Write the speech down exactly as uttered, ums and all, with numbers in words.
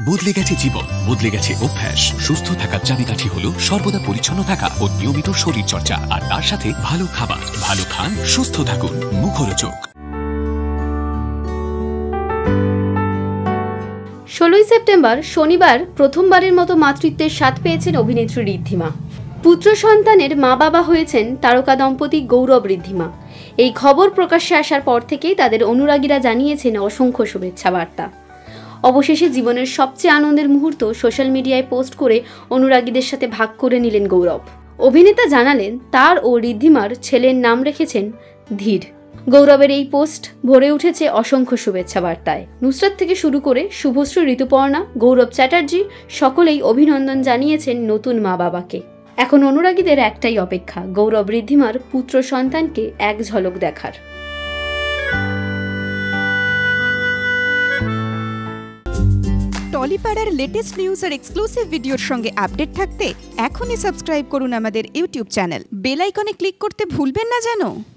বদলে গেছে জীবন, বদলে গেছে অভ্যাস। সুস্থ থাকার চাবিকাঠি হলো সর্বদা পরিচ্ছন্ন থাকা ও নিয়মিত শরীর চর্চা, আর তার সাথে ভালো খাবার। ভালো খান, সুস্থ থাকুন, মুখরোচক। ষোলোই সেপ্টেম্বর শনিবার প্রথমবারের মতো মাতৃত্বের স্বাদ পেয়েছেন অভিনেত্রী ঋদ্ধিমা। পুত্র সন্তানের মা বাবা হয়েছেন তারকা দম্পতি গৌরব ঋদ্ধিমা। এই খবর প্রকাশ্যে আসার পর থেকেই তাদের অনুরাগীরা জানিয়েছেন অসংখ্য শুভেচ্ছা বার্তা। অবশেষে জীবনের সবচেয়ে আনন্দের মুহূর্ত সোশ্যাল মিডিয়ায় পোস্ট করে অনুরাগীদের সাথে ভাগ করে নিলেন গৌরব। অভিনেতা জানালেন তার ও ঋদ্ধিমার ছেলের নাম রেখেছেন ধীর। গৌরবের এই পোস্ট ভরে উঠেছে অসংখ্য শুভেচ্ছা বার্তায়। নুসরাত থেকে শুরু করে শুভশ্রী, ঋতুপর্ণা, গৌরব চ্যাটার্জি সকলেই অভিনন্দন জানিয়েছেন নতুন মা বাবাকে। এখন অনুরাগীদের একটাই অপেক্ষা, গৌরব ঋদ্ধিমার পুত্র সন্তানকে এক ঝলক দেখার। টলিপাড়ার লেটেস্ট নিউজ আর এক্সক্লুসিভ ভিডিওর সঙ্গে আপডেট থাকতে এখনই সাবস্ক্রাইব করুন আমাদের ইউটিউব চ্যানেল। বেল আইকনে ক্লিক করতে ভুলবেন না যেন।